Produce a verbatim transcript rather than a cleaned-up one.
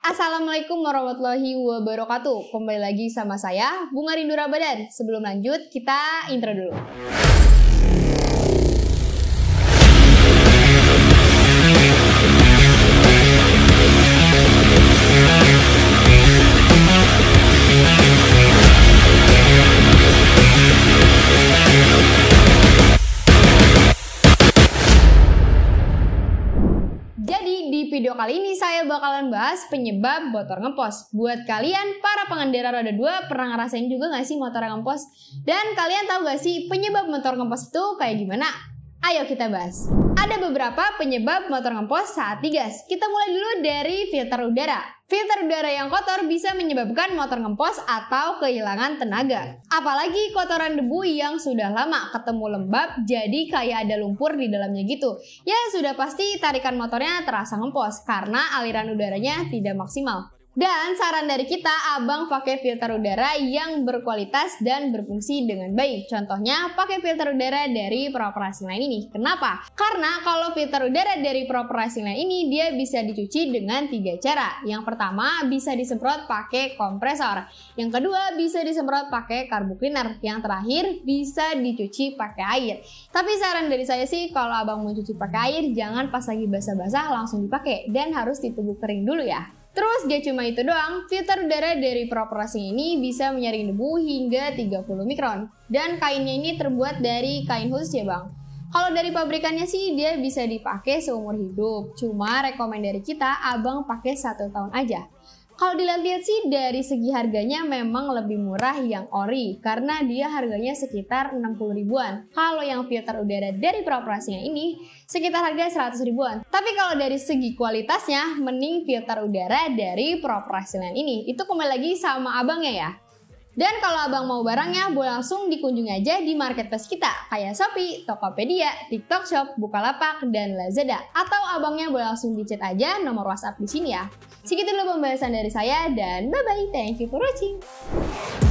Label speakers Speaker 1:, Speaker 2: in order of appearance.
Speaker 1: Assalamualaikum warahmatullahi wabarakatuh. Kembali lagi sama saya, Bunga Rindu Ramadan. Sebelum lanjut, kita intro dulu. Di video kali ini saya bakalan bahas penyebab motor ngepos. Buat kalian para pengendara roda dua pernah ngerasain juga gak sih motor ngepos? Dan kalian tahu gak sih penyebab motor ngepos itu kayak gimana? Ayo kita bahas. Ada beberapa penyebab motor ngepos saat digas. Kita mulai dulu dari filter udara. Filter udara yang kotor bisa menyebabkan motor ngepos atau kehilangan tenaga. Apalagi kotoran debu yang sudah lama ketemu lembab jadi kayak ada lumpur di dalamnya gitu. Ya sudah pasti tarikan motornya terasa ngepos karena aliran udaranya tidak maksimal. Dan saran dari kita, abang pakai filter udara yang berkualitas dan berfungsi dengan baik. Contohnya pakai filter udara dari Proper Racing Line ini. Kenapa? Karena kalau filter udara dari Proper Racing Line ini dia bisa dicuci dengan tiga cara. Yang pertama bisa disemprot pakai kompresor. Yang kedua bisa disemprot pakai carbo cleaner. Yang terakhir bisa dicuci pakai air. Tapi saran dari saya sih kalau abang mau cuci pakai air jangan pas lagi basah-basah langsung dipakai dan harus diteguh kering dulu ya. Terus gak cuma itu doang, filter udara dari Proper Racing ini bisa menyaring debu hingga tiga puluh mikron. Dan kainnya ini terbuat dari kain khusus ya bang. Kalau dari pabrikannya sih dia bisa dipakai seumur hidup. Cuma rekomend dari kita abang pakai satu tahun aja. Kalau dilihat-lihat sih dari segi harganya memang lebih murah yang ori karena dia harganya sekitar enam puluh ribuan. Kalau yang filter udara dari Proper Racing ini sekitar harga seratus ribuan. Tapi kalau dari segi kualitasnya mending filter udara dari Proper Racing ini. Itu kembali lagi sama abangnya ya. Dan kalau abang mau barangnya boleh langsung dikunjungi aja di marketplace kita kayak Shopee, Tokopedia, TikTok Shop, Bukalapak, dan Lazada. Atau abangnya boleh langsung di chat aja nomor WhatsApp di sini ya. Segitu dulu pembahasan dari saya dan bye bye, thank you for watching.